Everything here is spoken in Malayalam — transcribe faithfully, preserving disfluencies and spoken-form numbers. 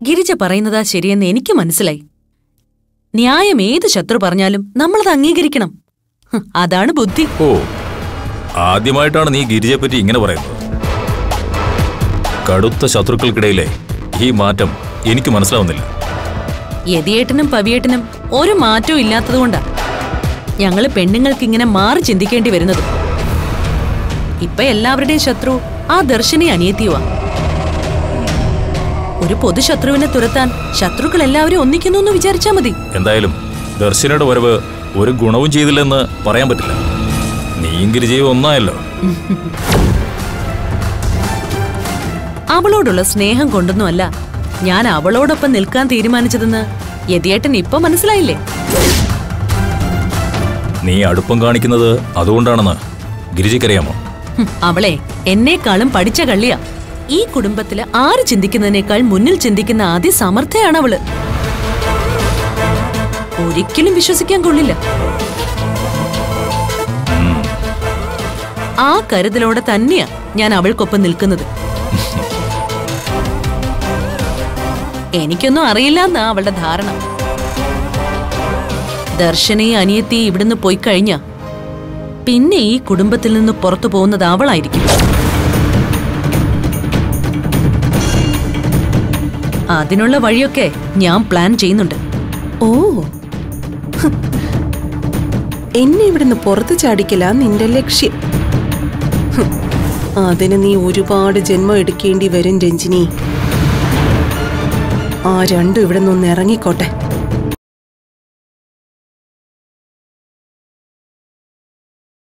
ഗിരിജ പറയുന്നതാ ശരിയെന്ന് എനിക്ക് മനസ്സിലായി. ന്യായം ഏത് ശത്രു പറഞ്ഞാലും നമ്മളത് അംഗീകരിക്കണം. അതാണ് ബുദ്ധി. ഓ, ആദ്യമായിട്ടാണ് നീ ഗിരിജയെപ്പറ്റി ഇങ്ങനെ പറയുന്നത്. കടുത്ത ശത്രുക്കൾക്കിടയിലെ ഈ മാറ്റം എനിക്ക് മനസ്സിലാവുന്നില്ല. യതിയേട്ടനും പവിയേട്ടനും ഒരു മാറ്റവും ഇല്ലാത്തതുകൊണ്ടാ ഞങ്ങള് പെണ്ണുങ്ങൾക്ക് ഇങ്ങനെ മാറി ചിന്തിക്കേണ്ടി വരുന്നത്. ഇപ്പൊ എല്ലാവരുടെയും ശത്രു ആ ദർശനെ അനിയത്തിയുവാ. ഒരു പൊതുശത്രുവിനെ തുരത്താൻ ശത്രുക്കൾ എല്ലാവരും ഒന്നിക്കുന്നു എന്ന് വിചാരിച്ചാ മതി. എന്തായാലും ദർശനയുടെ വരവ് ഒരു ഗുണവും ചെയ്തില്ലെന്ന് പറയാൻ പറ്റില്ല. നീയും ഗിരിജയും ഒന്നായല്ലോ. അവളോടുള്ള സ്നേഹം കൊണ്ടൊന്നുമല്ല ഞാൻ അവളോടൊപ്പം നിൽക്കാൻ തീരുമാനിച്ചതെന്ന് യതിയേട്ടൻ ഇപ്പൊ മനസ്സിലായില്ലേ? നീ അടുപ്പം കാണിക്കുന്നത് അതുകൊണ്ടാണെന്ന് ഗിരിജയ്ക്കറിയാമോ? അവളെ എന്നെക്കാളും പഠിച്ച കള്ളിയാ. ഈ കുടുംബത്തില് ആര് ചിന്തിക്കുന്നതിനേക്കാൾ മുന്നിൽ ചിന്തിക്കുന്ന അതിസമർത്ഥയാണ് അവള്. ഒരിക്കലും വിശ്വസിക്കാൻ കൊള്ളില്ല. ആ കരുതലോടെ തന്നെയാ ഞാൻ അവൾക്കൊപ്പം നിൽക്കുന്നത്. എനിക്കൊന്നും അറിയില്ല എന്നാ അവളുടെ ധാരണ. ദർശനയും അനിയത്തി ഇവിടുന്ന് പോയി കഴിഞ്ഞ പിന്നെ ഈ കുടുംബത്തിൽ നിന്ന് പുറത്തു പോകുന്നത് അവളായിരിക്കും. അതിനുള്ള വഴിയൊക്കെ ഞാൻ പ്ലാൻ ചെയ്യുന്നുണ്ട്. ഓ, എന്നെ ഇവിടുന്ന് പുറത്തു ചാടിക്കല നിന്റെ ലക്ഷ്യം. അതിന് നീ ഒരുപാട് ജന്മം എടുക്കേണ്ടി വരും രഞ്ജിനി. ആ രണ്ടും ഇവിടെ നിന്ന് ഇറങ്ങിക്കോട്ടെ.